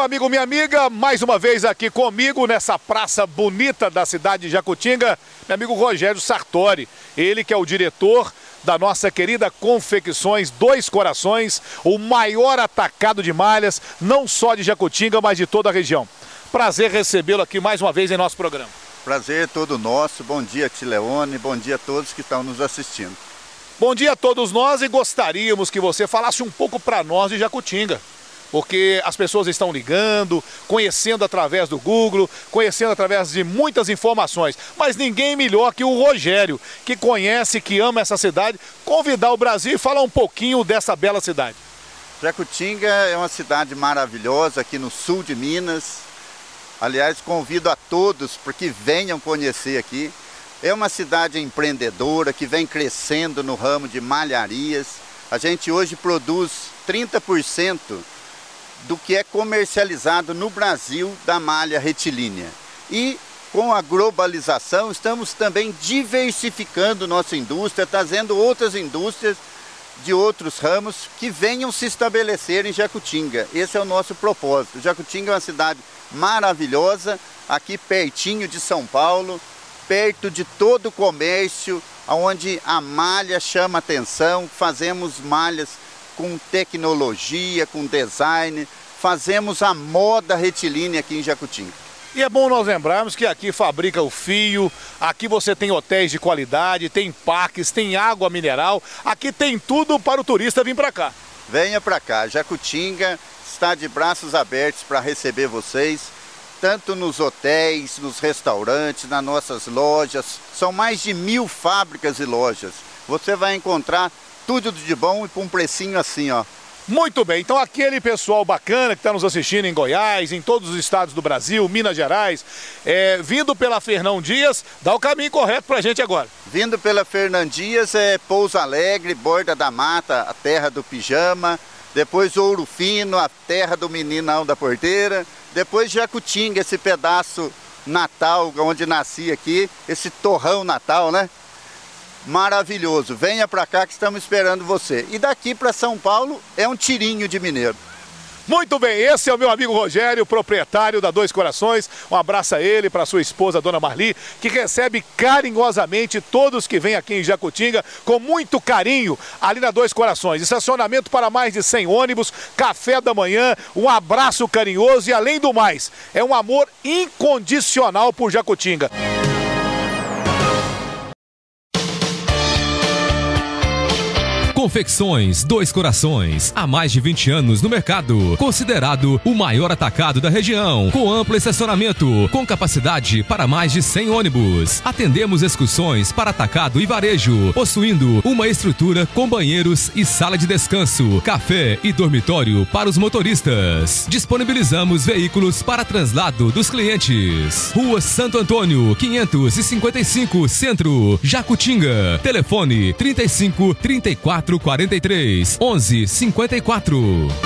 amigo, minha amiga, mais uma vez aqui comigo nessa praça bonita da cidade de Jacutinga, meu amigo Rogério Sartori, ele que é o diretor da nossa querida Confecções Dois Corações, o maior atacado de malhas, não só de Jacutinga, mas de toda a região. Prazer recebê-lo aqui mais uma vez em nosso programa. Prazer todo nosso, bom dia Tileone, bom dia a todos que estão nos assistindo. Bom dia a todos nós e gostaríamos que você falasse um pouco para nós de Jacutinga. Porque as pessoas estão ligando, conhecendo através do Google, conhecendo através de muitas informações. Mas ninguém melhor que o Rogério, que conhece, que ama essa cidade, convidar o Brasil e falar um pouquinho dessa bela cidade. Jacutinga é uma cidade maravilhosa aqui no sul de Minas. Aliás, convido a todos para que venham conhecer aqui. É uma cidade empreendedora que vem crescendo no ramo de malharias. A gente hoje produz 30% do que é comercializado no Brasil da malha retilínea. E com a globalização estamos também diversificando nossa indústria, trazendo outras indústrias de outros ramos que venham se estabelecer em Jacutinga. Esse é o nosso propósito. Jacutinga é uma cidade maravilhosa, aqui pertinho de São Paulo, perto de todo o comércio, onde a malha chama atenção, fazemos malhas com tecnologia, com design, fazemos a moda retilínea aqui em Jacutinga. E é bom nós lembrarmos que aqui fabrica o fio, aqui você tem hotéis de qualidade, tem parques, tem água mineral, aqui tem tudo para o turista vir para cá. Venha para cá, Jacutinga está de braços abertos para receber vocês, tanto nos hotéis, nos restaurantes, nas nossas lojas. São mais de 1000 fábricas e lojas. Você vai encontrar tudo de bom e com um precinho assim, ó. Muito bem, então aquele pessoal bacana que está nos assistindo em Goiás, em todos os estados do Brasil, Minas Gerais, vindo pela Fernão Dias, dá o caminho correto para a gente agora. Vindo pela Fernão Dias é Pouso Alegre, Borda da Mata, a terra do pijama, depois Ouro Fino, a terra do meninão da porteira, depois Jacutinga, esse pedaço natal, onde nasci aqui, esse torrão natal, né? Maravilhoso, venha para cá que estamos esperando você. E daqui para São Paulo é um tirinho de mineiro. Muito bem, esse é o meu amigo Rogério, proprietário da Dois Corações. Um abraço a ele, para sua esposa, Dona Marli, que recebe carinhosamente todos que vêm aqui em Jacutinga, com muito carinho, ali na Dois Corações. Estacionamento para mais de 100 ônibus, café da manhã, um abraço carinhoso e, além do mais, é um amor incondicional por Jacutinga. Confecções Dois Corações, há mais de 20 anos no mercado, considerado o maior atacado da região, com amplo estacionamento, com capacidade para mais de 100 ônibus. Atendemos excursões para atacado e varejo, possuindo uma estrutura com banheiros e sala de descanso, café e dormitório para os motoristas. Disponibilizamos veículos para translado dos clientes. Rua Santo Antônio, 555, Centro, Jacutinga. Telefone 35 34 43 11 54.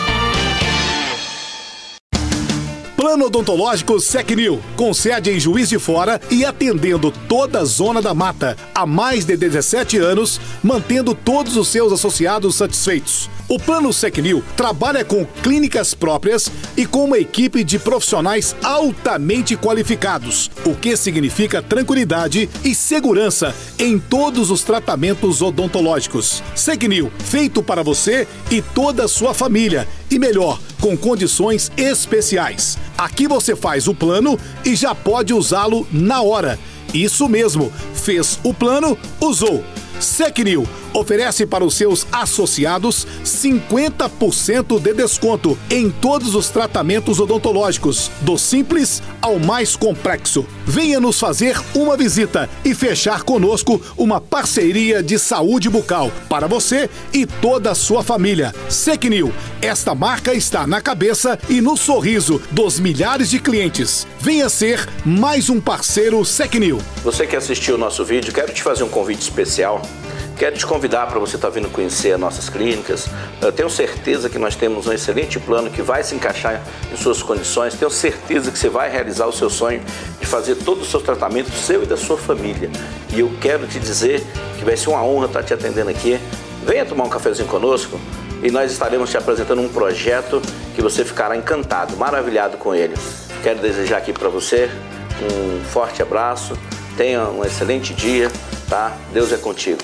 Plano Odontológico Secnil, com sede em Juiz de Fora e atendendo toda a Zona da Mata há mais de 17 anos, mantendo todos os seus associados satisfeitos. O Plano Secnil trabalha com clínicas próprias e com uma equipe de profissionais altamente qualificados, o que significa tranquilidade e segurança em todos os tratamentos odontológicos. Secnil, feito para você e toda a sua família, e melhor, com condições especiais. Aqui você faz o plano e já pode usá-lo na hora. Isso mesmo, fez o plano, usou. Secnil oferece para os seus associados 50% de desconto em todos os tratamentos odontológicos, do simples ao mais complexo. Venha nos fazer uma visita e fechar conosco uma parceria de saúde bucal para você e toda a sua família. Secnil, esta marca está na cabeça e no sorriso dos milhares de clientes. Venha ser mais um parceiro Secnil. Você que assistiu o nosso vídeo, quero te fazer um convite especial. Quero te convidar para você estar vindo conhecer as nossas clínicas. Eu tenho certeza que nós temos um excelente plano que vai se encaixar em suas condições. Tenho certeza que você vai realizar o seu sonho de fazer todo o seu tratamento, seu e da sua família. E eu quero te dizer que vai ser uma honra estar te atendendo aqui. Venha tomar um cafezinho conosco e nós estaremos te apresentando um projeto que você ficará encantado, maravilhado com ele. Quero desejar aqui para você um forte abraço, tenha um excelente dia, tá? Deus é contigo.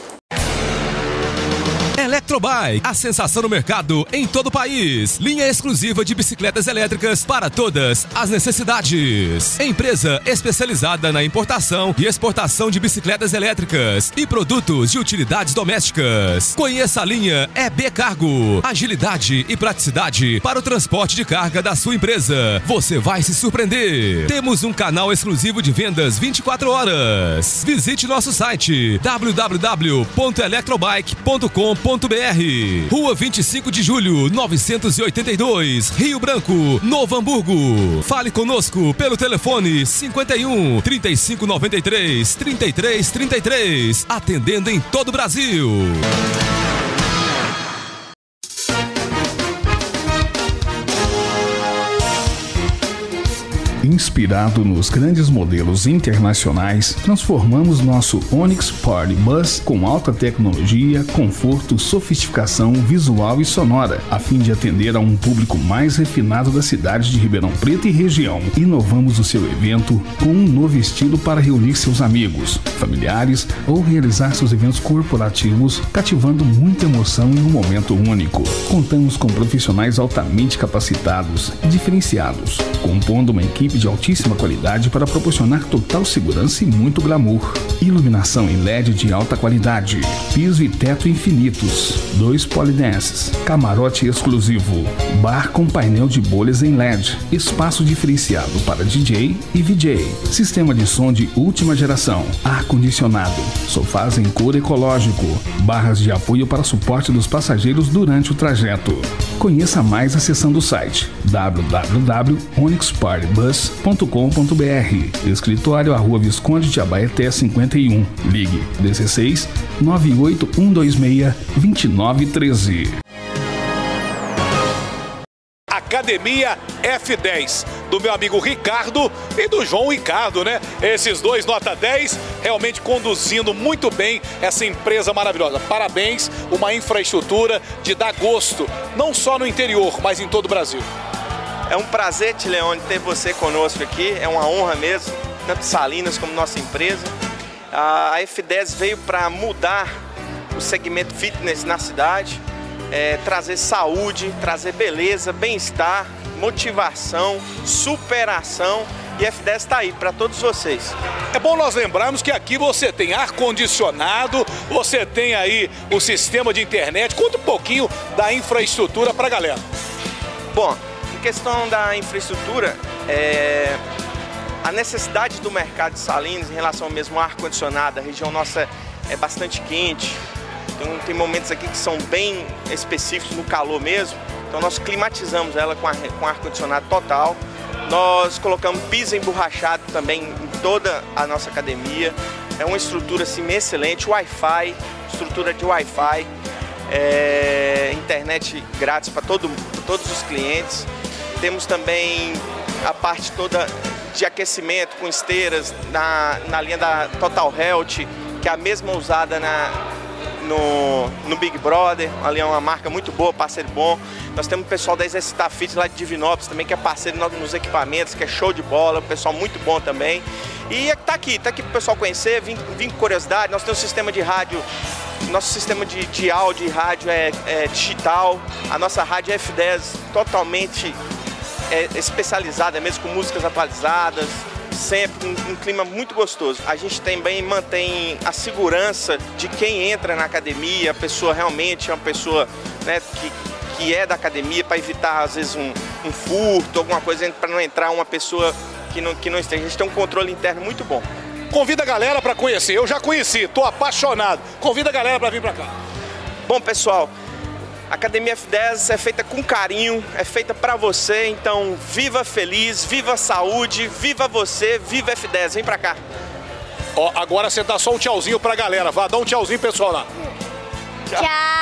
Electrobike, a sensação no mercado em todo o país. Linha exclusiva de bicicletas elétricas para todas as necessidades. Empresa especializada na importação e exportação de bicicletas elétricas e produtos de utilidades domésticas. Conheça a linha EB Cargo. Agilidade e praticidade para o transporte de carga da sua empresa. Você vai se surpreender. Temos um canal exclusivo de vendas 24 horas. Visite nosso site www.electrobike.com.br. Rua 25 de Julho, 982, Rio Branco, Novo Hamburgo. Fale conosco pelo telefone 51 3593 3333, atendendo em todo o Brasil. Inspirado nos grandes modelos internacionais, transformamos nosso Onix Party Bus com alta tecnologia, conforto, sofisticação visual e sonora, a fim de atender a um público mais refinado da cidade de Ribeirão Preto e região. Inovamos o seu evento com um novo estilo para reunir seus amigos, familiares ou realizar seus eventos corporativos, cativando muita emoção em um momento único. Contamos com profissionais altamente capacitados e diferenciados, compondo uma equipe de altíssima qualidade para proporcionar total segurança e muito glamour. Iluminação em LED de alta qualidade, piso e teto infinitos, 2 polidenses, camarote exclusivo, bar com painel de bolhas em LED, espaço diferenciado para DJ e VJ, sistema de som de última geração, ar-condicionado, sofás em couro ecológico, barras de apoio para suporte dos passageiros durante o trajeto. Conheça mais acessando o site www.onixpartybus.com.br. Escritório à Rua Visconde de Abaeté 51. Ligue 16 98 126 2913. Academia F10, do meu amigo Ricardo e do João Ricardo, né? Esses dois nota 10, realmente conduzindo muito bem essa empresa maravilhosa. Parabéns, uma infraestrutura de dar gosto, não só no interior, mas em todo o Brasil. É um prazer, Tileone, ter você conosco aqui, é uma honra mesmo, tanto Salinas como nossa empresa. A F10 veio para mudar o segmento fitness na cidade, trazer saúde, trazer beleza, bem-estar, motivação, superação, e a F10 está aí para todos vocês. É bom nós lembrarmos que aqui você tem ar-condicionado, você tem aí o sistema de internet. Conta um pouquinho da infraestrutura para a galera. Bom, em questão da infraestrutura, a necessidade do mercado de Salinas em relação ao mesmo ar-condicionado, a região nossa é bastante quente, então tem momentos aqui que são bem específicos no calor mesmo, então nós climatizamos ela com ar-condicionado total. Nós colocamos piso emborrachado também em toda a nossa academia, é uma estrutura assim excelente, Wi-Fi, estrutura de Wi-Fi, internet grátis para todos os clientes. Temos também a parte toda de aquecimento com esteiras na linha da Total Health, que é a mesma usada no Big Brother, ali é uma marca muito boa, parceiro bom. Nós temos o pessoal da Exercitar Fit lá de Divinópolis também, que é parceiro nos equipamentos, que é show de bola, pessoal muito bom também. E tá aqui para o pessoal conhecer, vim com curiosidade. Nós temos um sistema de rádio, nosso sistema de áudio e rádio é digital, a nossa rádio é F10 totalmente especializada mesmo, com músicas atualizadas, sempre um clima muito gostoso. A gente também mantém a segurança de quem entra na academia, a pessoa realmente é uma pessoa, né, que é da academia, para evitar às vezes um furto, alguma coisa, para não entrar uma pessoa que não esteja. A gente tem um controle interno muito bom. Convida a galera para conhecer, eu já conheci, tô apaixonado. Convida a galera para vir para cá. Bom, pessoal, a Academia F10 é feita com carinho, é feita para você, então viva feliz, viva saúde, viva você, viva F10, vem para cá. Ó, agora você dá só um tchauzinho pra galera, vá, dá um tchauzinho pessoal lá. Tchau.